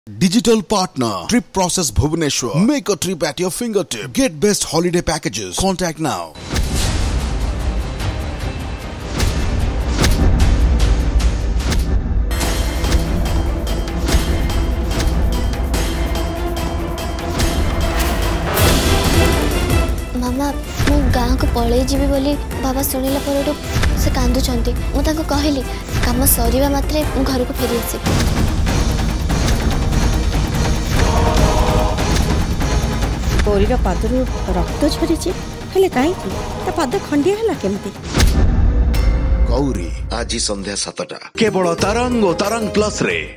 Digital partner, Trip Process Bhubaneswar. Make a trip at your fingertip. Get best holiday packages. Contact now. मामा मु गाँव को पलि जीवी बोली बाबा शुणिला पर से कांदुचंती मु ताको कहली काम सरीबा मात्रे मु घर को फेरी आसी गौरीर पादरू रक्त झरी हेले कहीं पाद खंडिया है केमती। गौरी आज संध्या 7टा केवल तरंग और तरंग प्लस रे।